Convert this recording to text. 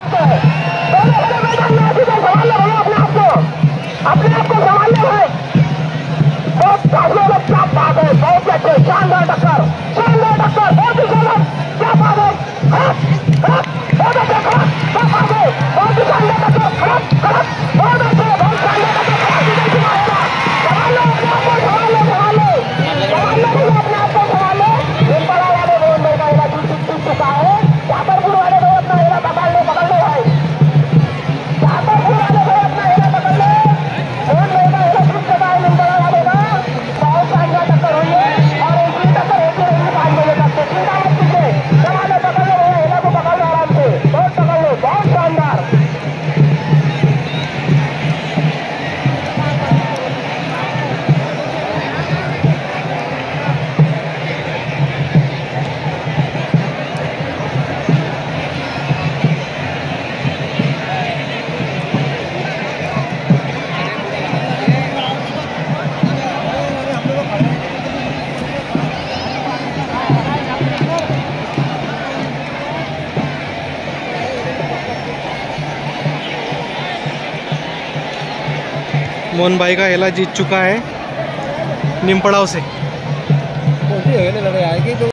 अपने आप को संभाल लो भाई। क्या बात है, बहुत अच्छे, शानदार टक्कर, बहुत ही शानदार, क्या बात है, बहुत अच्छे, क्या बात है, बहुत ही शानदार टक्कर, बहुत अच्छे, बहुत शानदार टक्कर, संभाल लो अपने आप को, संभाल लो अपने आप को, संभाल लो। निम्बड़ा वाले रोड में का इला टूट चुका है, शाहपुर वाले रोड अपना इला पकड़ लो भाई, शाहपुर वाले रोड अपना इला पकड़ लो, रोड में का इला टूट चुका है निम्बड़ा वाले का, बहुत शानदार टक्कर हुई है और एक टक्कर होती रहेगी 5 बजे तक। चिंता मत कीजिए, संभाल लो, पकड़ लो भैया, इला को पकड़ लो आराम से, बहुत पकड़ लो, बहुत शानदार। मोहन भाई का हेला जीत चुका है निमपड़ाव से।